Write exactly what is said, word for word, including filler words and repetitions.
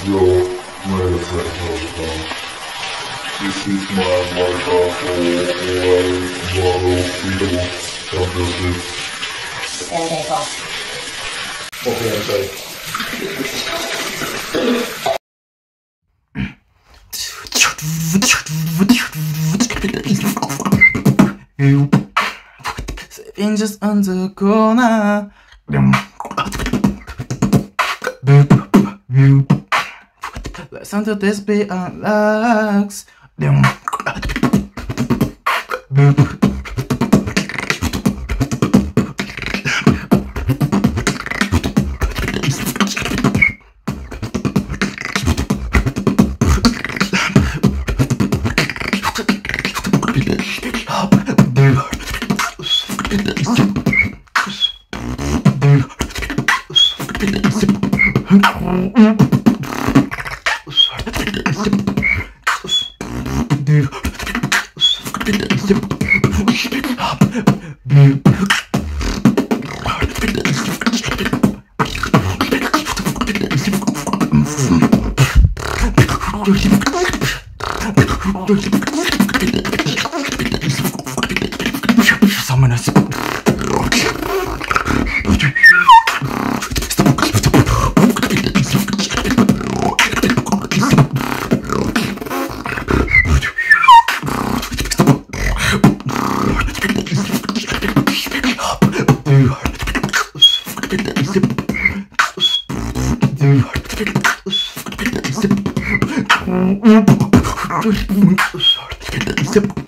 Yo, wait a second. This is my microphone. Okay, cool. Okay, okay. Sitting just on the corner. Listen to this beat and relax. Someone else. Zip.